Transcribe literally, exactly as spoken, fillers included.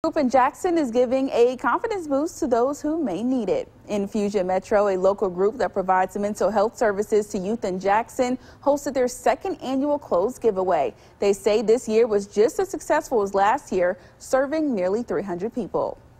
Hope in Jackson is giving a confidence boost to those who may need it. NFusion Metro, a local group that provides mental health services to youth in Jackson, hosted their second annual clothes giveaway. They say this year was just as successful as last year, serving nearly three hundred people.